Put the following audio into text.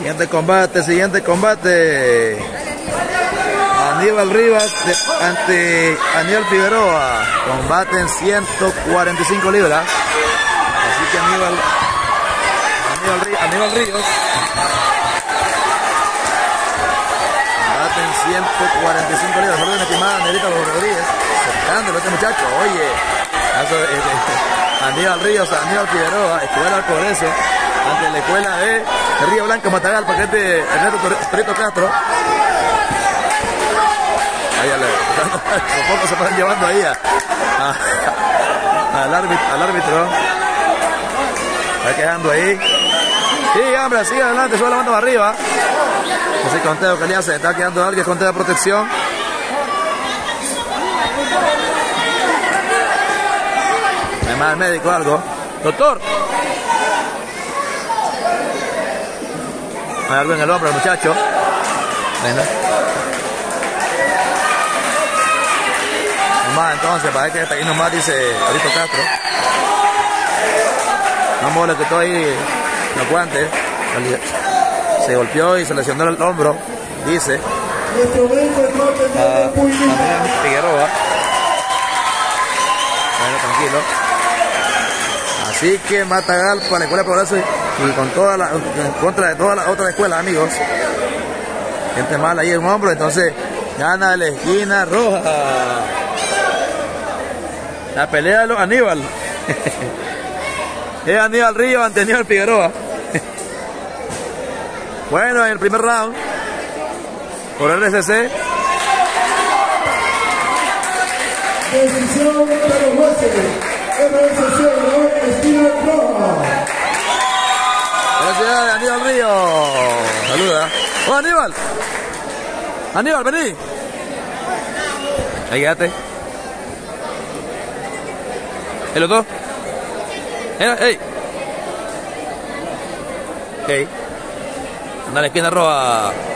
Siguiente combate. Aníbal Rivas ante Aníbal Figueroa. Combate en 145 libras. Así que Aníbal Ríos. Combate en 145 libras. Saludos, mi estimada Nerita Rodríguez. Cercándolo este muchacho. Oye. Aníbal Ríos, Aníbal Figueroa. Escuela al Progreso. Ante la escuela de Río Blanco, Matagalpa, que es de Ernesto Torito Castro. Ahí por poco se van llevando ahí al árbitro. Está quedando ahí. Sí, hombre, sigue adelante, sube la mano para arriba. Ese conteo que le hace, está quedando alguien, conteo de protección. Además el médico algo. Doctor. Hay algo en el hombro el muchacho. Venga. Nomás entonces, parece que hasta aquí nomás dice Torito Castro. Vamos, le quitó ahí los guantes. Se golpeó y se lesionó el hombro, dice. Figueroa. Bueno, tranquilo. Así que Matagalpa, la escuela de Progreso y con toda la, en contra de todas las otras escuelas, amigos. Gente mala ahí en un hombro, entonces gana la esquina roja. La pelea de los Aníbal. Es Aníbal Ríos ante Aníbal Figueroa. Bueno, en el primer round, por RCC. Decisión de los jueces. RCC, esquina roja. Felicidades, Aníbal Ríos. Saluda. ¡Oh, Aníbal! Aníbal, vení. Ahí quédate. ¿El otro? ¡Ey! ¡Ey! Anda a la esquina roja.